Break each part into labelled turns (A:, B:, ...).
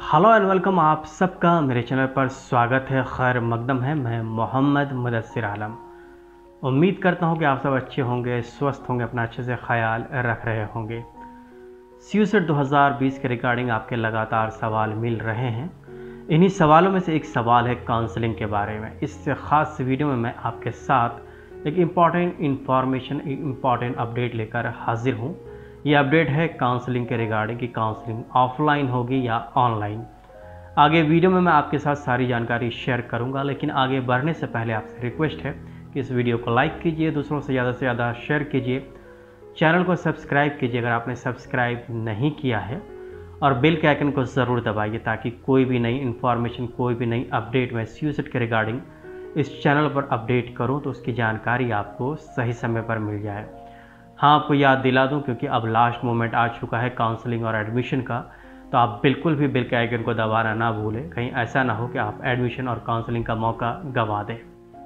A: Hello and welcome, आप सबका मेरे चैनल पर स्वागत है। खैर मकदम है। मैं मोहम्मद मुदस्सिर आलम। उम्मीद करता हूं कि आप सब अच्छे होंगे, स्वस्थ होंगे, अपना अच्छे से ख्याल रख रहे होंगे। सीयूसेट 2020 के रिगार्डिंग आपके लगातार सवाल मिल रहे हैं। इन्हीं सवालों में से एक सवाल है काउंसलिंग के बारे में। इस ख़ास वीडियो में मैं आपके साथ एक इम्पॉर्टेंट इन्फॉर्मेशन, एक इम्पॉर्टेंट अपडेट लेकर हाजिर हूँ। ये अपडेट है काउंसलिंग के रिगार्डिंग कि काउंसलिंग ऑफलाइन होगी या ऑनलाइन। आगे वीडियो में मैं आपके साथ सारी जानकारी शेयर करूंगा, लेकिन आगे बढ़ने से पहले आपसे रिक्वेस्ट है कि इस वीडियो को लाइक कीजिए, दूसरों से ज़्यादा शेयर कीजिए, चैनल को सब्सक्राइब कीजिए अगर आपने सब्सक्राइब नहीं किया है, और बेल के आइकन को ज़रूर दबाइए ताकि कोई भी नई इन्फॉर्मेशन, कोई भी नई अपडेट मैं सीयूसेट के रिगार्डिंग इस चैनल पर अपडेट करूँ तो उसकी जानकारी आपको सही समय पर मिल जाए। हाँ, आपको याद दिला दूं क्योंकि अब लास्ट मोमेंट आ चुका है काउंसलिंग और एडमिशन का, तो आप बिल्कुल भी बेल के आइकन को दबाना ना भूलें। कहीं ऐसा ना हो कि आप एडमिशन और काउंसलिंग का मौका गंवा दें।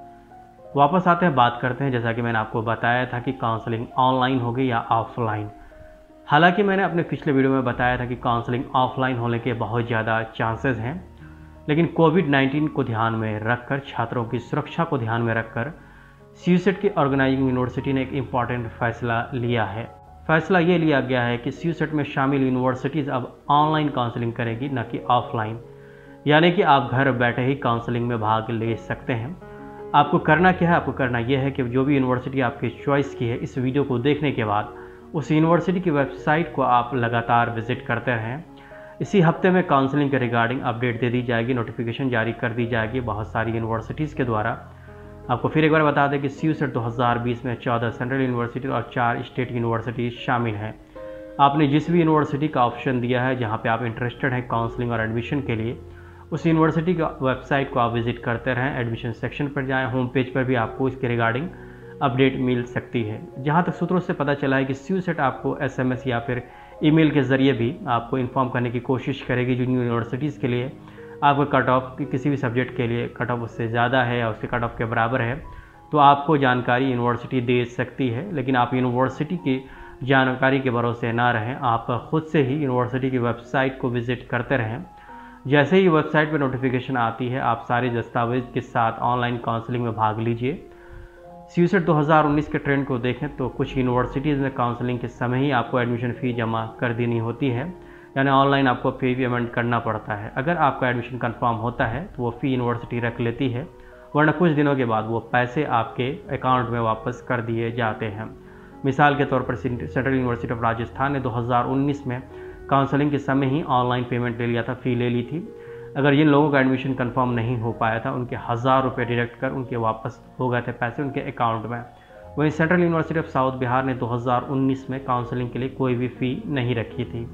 A: वापस आते हैं, बात करते हैं। जैसा कि मैंने आपको बताया था कि काउंसलिंग ऑनलाइन होगी या ऑफलाइन। हालांकि मैंने अपने पिछले वीडियो में बताया था कि काउंसलिंग ऑफलाइन होने के बहुत ज़्यादा चांसेस हैं, लेकिन कोविड-19 को ध्यान में रखकर, छात्रों की सुरक्षा को ध्यान में रखकर सीयूसेट की ऑर्गेनाइजिंग यूनिवर्सिटी ने एक इम्पॉर्टेंट फैसला लिया है। फैसला ये लिया गया है कि सीयूसेट में शामिल यूनिवर्सिटीज़ अब ऑनलाइन काउंसलिंग करेगी, न कि ऑफलाइन। यानी कि आप घर बैठे ही काउंसलिंग में भाग ले सकते हैं। आपको करना क्या है? आपको करना यह है कि जो भी यूनिवर्सिटी आपकी चॉइस की है, इस वीडियो को देखने के बाद उस यूनिवर्सिटी की वेबसाइट को आप लगातार विजिट करते रहें। इसी हफ्ते में काउंसलिंग के रिगार्डिंग अपडेट दे दी जाएगी, नोटिफिकेशन जारी कर दी जाएगी बहुत सारी यूनिवर्सिटीज़ के द्वारा। आपको फिर एक बार बता दें कि सीयूसेट 2020 में 14 सेंट्रल यूनिवर्सिटी और 4 स्टेट यूनिवर्सिटी शामिल हैं। आपने जिस भी यूनिवर्सिटी का ऑप्शन दिया है, जहां पे आप इंटरेस्टेड हैं काउंसलिंग और एडमिशन के लिए, उस यूनिवर्सिटी का वेबसाइट को आप विजिट करते रहें। एडमिशन सेक्शन पर जाएं, होम पेज पर भी आपको इसके रिगार्डिंग अपडेट मिल सकती है। जहाँ तक सूत्रों से पता चला है कि सीयूसेट आपको SMS या फिर ईमेल के ज़रिए भी आपको इन्फॉर्म करने की कोशिश करेगी जिन यूनिवर्सिटीज़ के लिए आपका कट ऑफ किसी भी सब्जेक्ट के लिए कट ऑफ उससे ज़्यादा है या उसके कट ऑफ के बराबर है, तो आपको जानकारी यूनिवर्सिटी दे सकती है। लेकिन आप यूनिवर्सिटी की जानकारी के भरोसे ना रहें, आप खुद से ही यूनिवर्सिटी की वेबसाइट को विज़िट करते रहें। जैसे ही वेबसाइट पर नोटिफिकेशन आती है, आप सारे दस्तावेज के साथ ऑनलाइन काउंसलिंग में भाग लीजिए। सीयूसेट 2019 के ट्रेंड को देखें तो कुछ यूनिवर्सिटीज़ में काउंसलिंग के समय ही आपको एडमिशन फ़ी जमा कर देनी होती है, यानी ऑनलाइन आपको फ़ी पेमेंट करना पड़ता है। अगर आपका एडमिशन कंफर्म होता है तो वो फ़ी यूनिवर्सिटी रख लेती है, वरना कुछ दिनों के बाद वो पैसे आपके अकाउंट में वापस कर दिए जाते हैं। मिसाल के तौर पर सेंट्रल यूनिवर्सिटी ऑफ राजस्थान ने 2019 में काउंसलिंग के समय ही ऑनलाइन पेमेंट ले लिया था, फ़ी ले ली थी। अगर जिन लोगों का एडमिशन कंफर्म नहीं हो पाया था, उनके 1000 रुपये डिडक्ट कर उनके वापस हो गए थे पैसे उनके अकाउंट में। वहीं central university of south Bihar ने 2019 में काउंसलिंग के लिए कोई भी फ़ी नहीं रखी थी।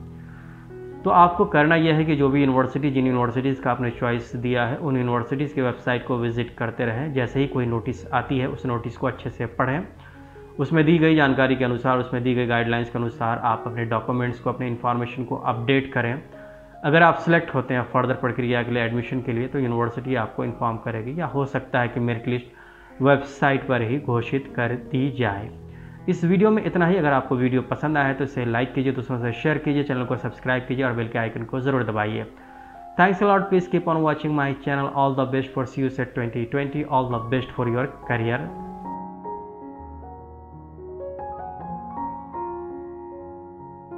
A: तो आपको करना यह है कि जो भी यूनिवर्सिटी, जिन यूनिवर्सिटीज़ का आपने चॉइस दिया है, उन यूनिवर्सिटीज़ की वेबसाइट को विजिट करते रहें। जैसे ही कोई नोटिस आती है, उस नोटिस को अच्छे से पढ़ें। उसमें दी गई जानकारी के अनुसार, उसमें दी गई गाइडलाइंस के अनुसार आप अपने डॉक्यूमेंट्स को, अपने इन्फॉर्मेशन को अपडेट करें। अगर आप सिलेक्ट होते हैं फर्दर प्रक्रिया के लिए, एडमिशन के लिए, तो यूनिवर्सिटी आपको इन्फॉर्म करेगी, या हो सकता है कि मेरिट लिस्ट वेबसाइट पर ही घोषित कर दी जाए। इस वीडियो में इतना ही। अगर आपको वीडियो पसंद आया है तो इसे लाइक कीजिए, दूसरों से शेयर कीजिए, चैनल को सब्सक्राइब कीजिए और बेल के आइकन को ज़रूर दबाइए। Thanks a lot, please keep on watching my channel. All the best for CUSET 2020, all the best for your career.